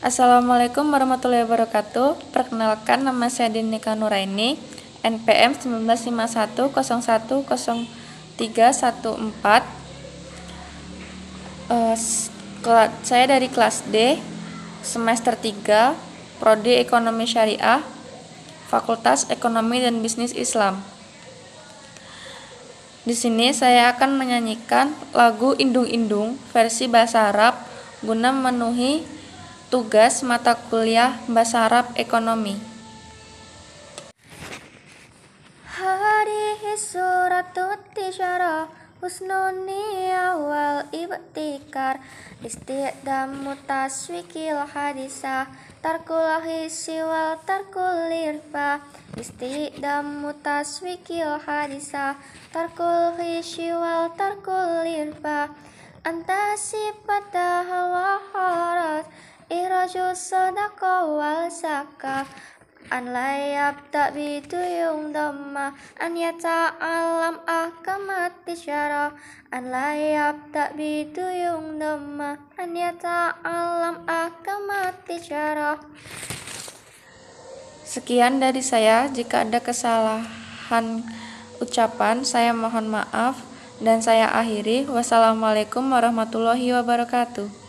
Assalamualaikum warahmatullahi wabarakatuh. Perkenalkan, nama saya Dinika Nuraini, NPM 1951010314. Saya dari kelas D, semester 3, Prodi Ekonomi Syariah, Fakultas Ekonomi dan Bisnis Islam. Di sini saya akan menyanyikan lagu Indung-Indung versi bahasa Arab guna memenuhi tugas mata kuliah Bahasa Arab Ekonomi. Hadihi suratut tijarah husnuni awal ibtikar istiqdamu taswikil hadisah tarkul hisi wal tarkul irfa istiqdamu taswikil hadisah tarkul hisi wal tarkul irfa anta sifata hawa harat iraju sodaka wal zakah an layab tak biduyung dhamma an yata'alam ahkamat tisyarah an layab tak biduyung dhamma an yata'alam ahkamat tisyarah. Sekian dari saya. Jika ada kesalahan ucapan, saya mohon maaf dan saya akhiri. Wassalamualaikum warahmatullahi wabarakatuh.